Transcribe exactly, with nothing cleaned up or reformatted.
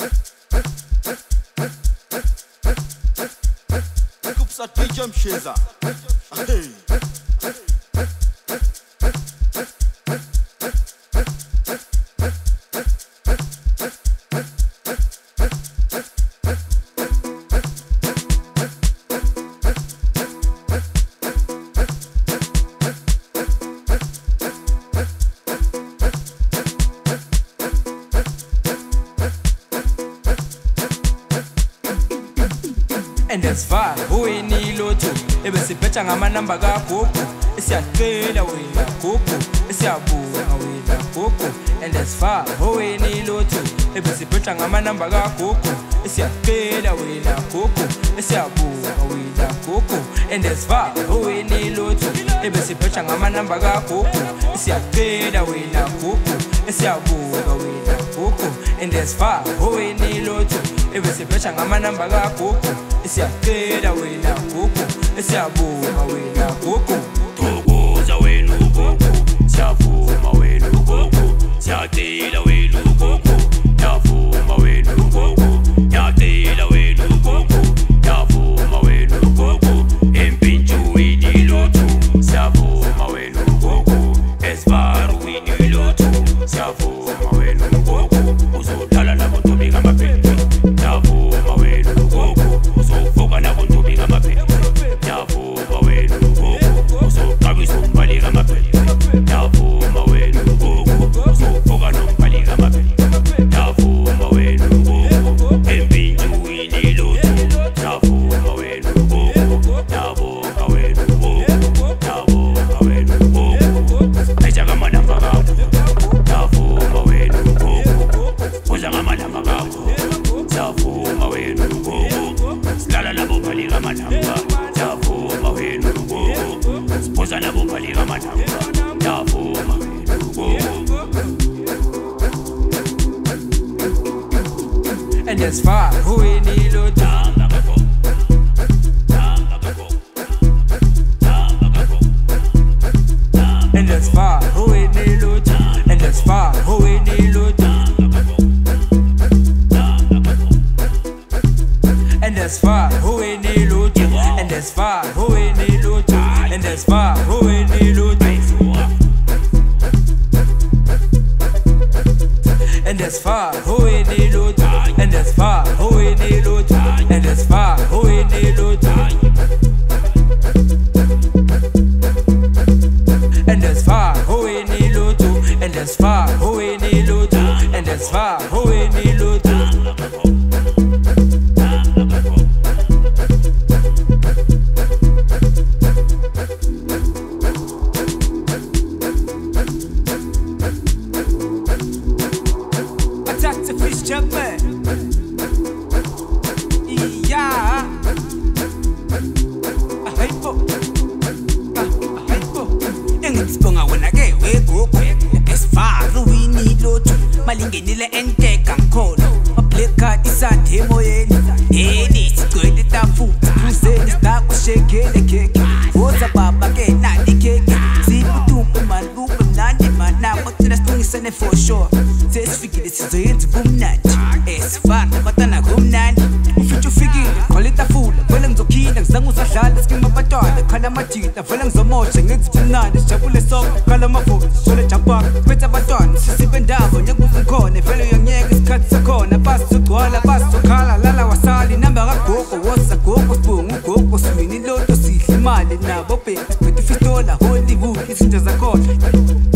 Kupsa D J Msheza. Hey. And that's far, who in Niloto, ever si pecha ngama namba ga koko, esi atela wena koko, esi abu wena koko. And that's far, who in Niloto, ever si pecha ngama namba ga koko, esi atela wena koko, esi abu wena koko. And that's far, who in Niloto, ever si pecha ngama namba ga koko, esi atela wena koko, esi abu wena koko. And that's far, who in Niloto, ever si pecha ngama namba ga koko. Isiyaqeda wena gogo, isiyabuka wena gogo. Thokoza wena gogo, siyavuma wena gogo, siyacela wena gogo, yavuma wena gogo, yacela wena gogo, yavuma wena gogo. Empintshu inilothu, siyavuma wena gogo, esivaru inilothu, siyavuma wena gogo. Uzodlala nabo ntombi ngamaphephe, yavuma wena gogo. Uzovuka nabo ntombi ngamaphephe, yavuma wena gogo. Uzoqabisa umbali ngamaphephe, yavuma wena gogo. Uzovuka nombali ngamaphephe, yavuma wena gogo. Empintshu inilothu, yavuma wena gogo, yavuma wena gogo, yavuma wena gogo. Aisha kama namba kakho, yavuma wena gogo. Uza ngama namba kakho, yavuma wena gogo. Silala labo bali kama namba, yavuma wena gogo. Sipoza labo bali kama namba, yavuma wena gogo. And that's far, who in Niloto. Tamba kakho, tamba kakho, tamba kakho, tamba. And that's far, who in Niloto. And that's far, who in Niloto. And that's far, who in Niloto. And that's far, who in Niloto. And that's far, who in Niloto. And that's far, who in Niloto. And that's far, who in Niloto. And that's far, who in Niloto. And that's far, who in Niloto. And that's far, who in Niloto. And that's far, who in Niloto. Attack the fish jumping. Yeah. A hypo. A hypo. Engitsibonga wena ke wegogo. Esifaro winilothu. Malingenile enteka mkhona. Mableka isande emoyeni. Eni sigcwele tafuthi. Kuzeni stakho shekele keke. Woza baba ke nani keke. Sibutumbe malupe mnandi manako. Thina silungisane for sure. Sesifikile sizoyenza ubumnandi. Esifana batana kumnandi. Ufithi ufikile khona itafula. Vele ngizokhila ngizange usadlala skima abantwana. Khala amathita vele ngizomosha ngenza ubumnandi. Sijabule sonke khala amafutha. Sole jumpa phethe abantwana. Sisibe ndabo njengokuthi ngikhona. Vele uyangiyeka isikhathi sakhona. Basi sogcwala basi sokhala lala wasali. Namba kagogo woza gogo sibungu gogo swini loto sidla imali nabo bheki. Phethe ifistola Hollywood izinto zakhona.